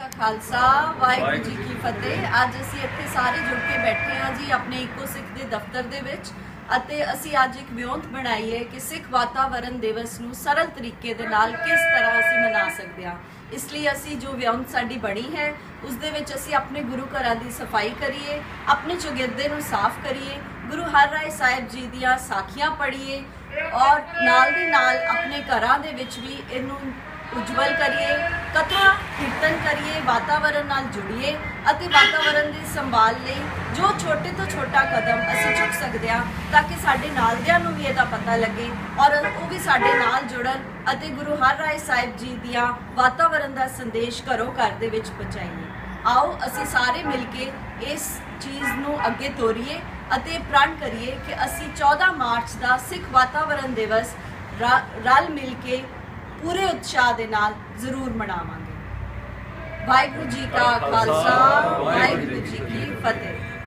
का खालसा वाहिगुरू जी की फतेह। अज असी इत्थे सारे जुड़ के बैठे हाँ जी अपने इको सिख के दफ्तर दे विच ਅਤੇ ਅਸੀਂ ਅੱਜ एक ਵਿਉਂਤ ਬਣਾਈ है कि सिख वातावरण दिवस ਨੂੰ सरल तरीके ਦੇ ਨਾਲ किस तरह ਅਸੀਂ मना सकते हैं। इसलिए ਅਸੀਂ जो ਵਿਉਂਤ ਸਾਡੀ बनी है उस दे विच ਅਸੀਂ अपने गुरु घरां दी सफाई करिए, अपने चौगिरदे ਨੂੰ साफ करिए, गुरु हरराय साहिब जी ਦੀਆਂ ਸਾਖੀਆਂ पढ़िए और नाल दी नाल अपने घरां दे विच भी इहनूं उज्जवल करिए, कथा कीर्तन करिए, वातावरण नाल जुड़िए ਅਤੇ वातावरण ਦੀ संभाल ਲਈ जो छोटे तो छोटा कदम ਅਸੀਂ चुक सकते हैं ताकि ਸਾਡੇ ਨਾਲਦਿਆਂ ਨੂੰ ਵੀ ਇਹਦਾ ਪਤਾ ਲੱਗੇ और ਉਹ ਵੀ ਸਾਡੇ ਨਾਲ ਜੁੜਨ ਅਤੇ ਗੁਰੂ ਹਰਰਾਏ ਸਾਹਿਬ ਜੀ ਦੀਆਂ वातावरण ਦਾ ਸੰਦੇਸ਼ ਘਰੋਂ ਘਰ ਦੇ ਵਿੱਚ ਪਹੁੰਚਾਈਏ। आओ ਅਸੀਂ ਸਾਰੇ ਮਿਲ ਕੇ ਇਸ ਚੀਜ਼ ਨੂੰ ਅੱਗੇ ਤੋਰੀਏ ਅਤੇ ਪ੍ਰਣ ਕਰੀਏ ਕਿ ਅਸੀਂ 14 ਮਾਰਚ ਦਾ ਸਿੱਖ ਵਾਤਾਵरण ਦਿਵਸ ਰਲ ਮਿਲ ਕੇ पूरे उत्साह के नाल जरूर मनावांगे। वाहिगुरू जी का खालसा, वाहिगुरू जी की फतेह।